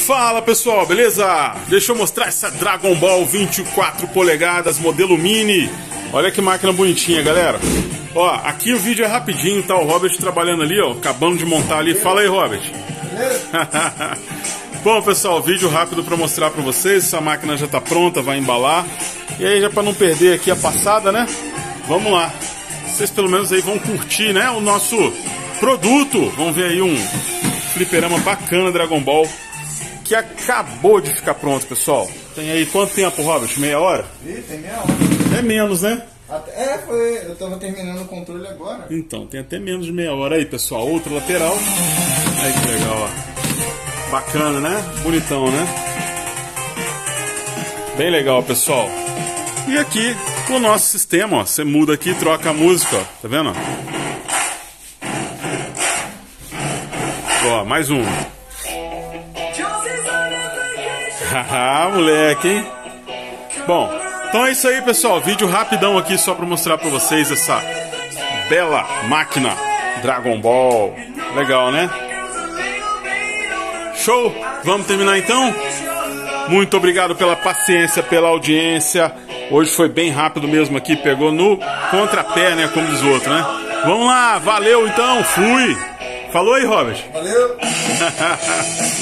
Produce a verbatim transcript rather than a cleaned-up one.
Fala pessoal, beleza? Deixa eu mostrar essa Dragon Ball vinte e quatro polegadas, modelo mini. Olha que máquina bonitinha, galera. Ó, aqui o vídeo é rapidinho, tá? O Robert trabalhando ali, ó, acabando de montar ali. Fala aí, Robert. Bom, pessoal, vídeo rápido para mostrar para vocês. Essa máquina já tá pronta, vai embalar. E aí, já para não perder aqui a passada, né? Vamos lá. Vocês pelo menos aí vão curtir, né, o nosso produto. Vamos ver aí um fliperama bacana Dragon Ball que acabou de ficar pronto, pessoal. Tem aí quanto tempo, Robert? Meia hora? Ih, tem meia hora. É menos, né? Até, é, foi. Eu tava terminando o controle agora. Então, tem até menos de meia hora aí, pessoal. Outra lateral. Aí que legal, ó. Bacana, né? Bonitão, né? Bem legal, pessoal. E aqui, o nosso sistema, ó. Você muda aqui, troca a música, ó. Tá vendo? Ó, mais um. Haha, moleque, hein? Bom, então é isso aí, pessoal. Vídeo rapidão aqui só pra mostrar pra vocês essa bela máquina Dragon Ball. Legal, né? Show! Vamos terminar então? Muito obrigado pela paciência, pela audiência. Hoje foi bem rápido mesmo aqui, pegou no contrapé, né? Como diz o outro, né? Vamos lá, valeu então, fui! Falou aí, Robert. Valeu!